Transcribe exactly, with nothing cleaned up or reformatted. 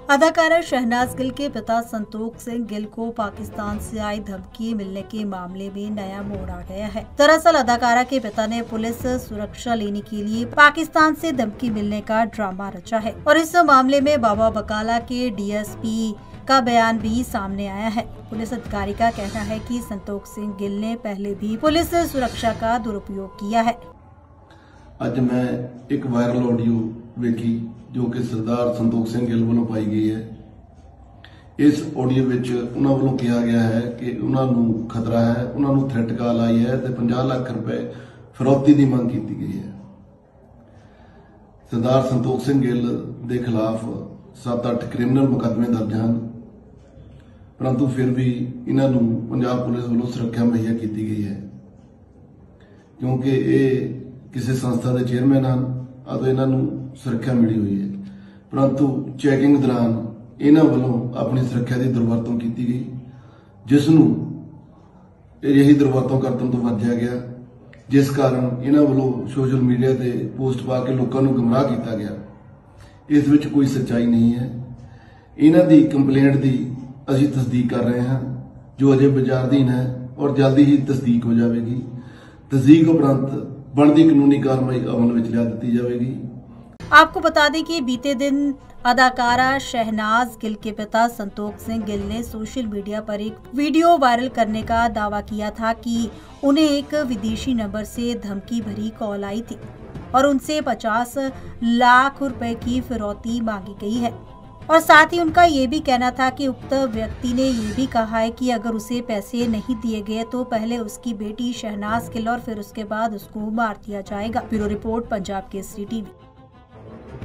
अदाकारा शहनाज गिल के पिता संतोख सिंह गिल को पाकिस्तान से आई धमकी मिलने के मामले में नया मोड़ आ गया है। दरअसल अदाकारा के पिता ने पुलिस सुरक्षा लेने के लिए पाकिस्तान से धमकी मिलने का ड्रामा रचा है और इस मामले में बाबा बकाला के डीएसपी का बयान भी सामने आया है। पुलिस अधिकारी का कहना है कि संतोख सिंह गिल ने पहले भी पुलिस सुरक्षा का दुरुपयोग किया है। ਅੱਜ मैं एक वायरल ऑडियो वेखी जो कि सरदार संतोख सिंह गिल वालों पाई गई है। इस ऑडियो विच उन्हां वालों कहा गया है कि उन्होंने खतरा है, उन्होंने थ्रेट कॉल आई है ते पचास लाख रुपए फिरौती की मांग की गई है। सरदार संतोख सिंह गिल के खिलाफ सत्त अठ क्रिमिनल मुकदमे दर्ज हैं, परंतु फिर भी इन्हों पंजाब पुलिस वालों सुरक्षा मुहैया की गई है क्योंकि ये किसी संस्था के चेयरमैन हैं और इन्हों सुरक्षा मिली हुई है, परंतु चैकिंग दौरान इन्हों वालों अपनी सुरक्षा की दुरवरतों की गई, जिसनों यही दुरवरतों करने तो बचा गया, जिस कारण इन्हों वालों सोशल मीडिया से पोस्ट पा के लोगों को गुमराह किया गया। इस विच कोई सच्चाई नहीं है। इन्हों की कंप्लेंट की असीं तस्दीक कर रहे हैं जो अजे विचाराधीन है और जल्दी ही तस्दीक हो जाएगी। तस्दीक उपरंत बनती कानूनी कार्रवाई अमल में लिया दी जाएगी। आपको बता दें कि बीते दिन अदाकारा शहनाज गिल के पिता संतोख सिंह गिल ने सोशल मीडिया पर एक वीडियो वायरल करने का दावा किया था कि उन्हें एक विदेशी नंबर से धमकी भरी कॉल आई थी और उनसे पचास लाख रुपए की फिरौती मांगी गई है और साथ ही उनका ये भी कहना था कि उक्त व्यक्ति ने ये भी कहा है कि अगर उसे पैसे नहीं दिए गए तो पहले उसकी बेटी शहनाज गिल और फिर उसके बाद उसको मार दिया जाएगा। Bureau report, Punjab Kesari TV.